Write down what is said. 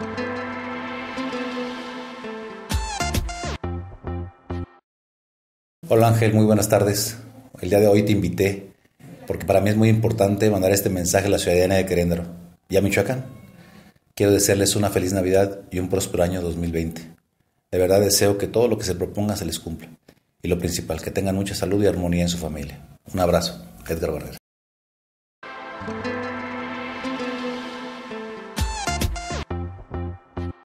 Hola Ángel, muy buenas tardes. El día de hoy te invité porque para mí es muy importante mandar este mensaje a la ciudadanía de Querétaro y a Michoacán. Quiero desearles una feliz Navidad y un próspero año 2020. De verdad deseo que todo lo que se proponga se les cumpla. Y lo principal, que tengan mucha salud y armonía en su familia. Un abrazo, Edgar Barrera.